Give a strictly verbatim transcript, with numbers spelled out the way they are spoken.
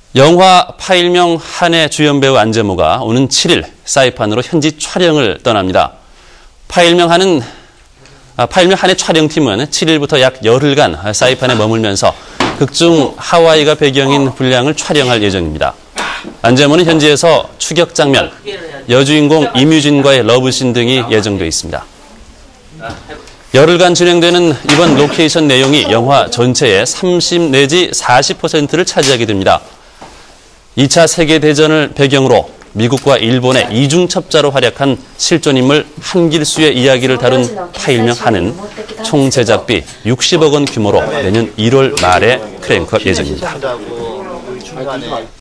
영화 파일명 한의 주연 배우 안재모가 오는 칠 일 사이판으로 현지 촬영을 떠납니다. 파일명 한은 아, 파일명 한의 촬영팀은 칠 일부터 약 열흘간 사이판에 머물면서 극중 하와이가 배경인 분량을 촬영할 예정입니다. 안재모는 현지에서 추격 장면, 여주인공 이뮤진과의 러브씬 등이 예정돼 있습니다. 열흘간 진행되는 이번 로케이션 내용이 영화 전체의 삼십 내지 사십 퍼센트를 차지하게 됩니다. 이 차 세계대전을 배경으로 미국과 일본의 이중첩자로 활약한 실존인물 한길수의 이야기를 다룬 파일명 한은 총 제작비 육십억 원 규모로 내년 일월 말에 크랭크업 예정입니다.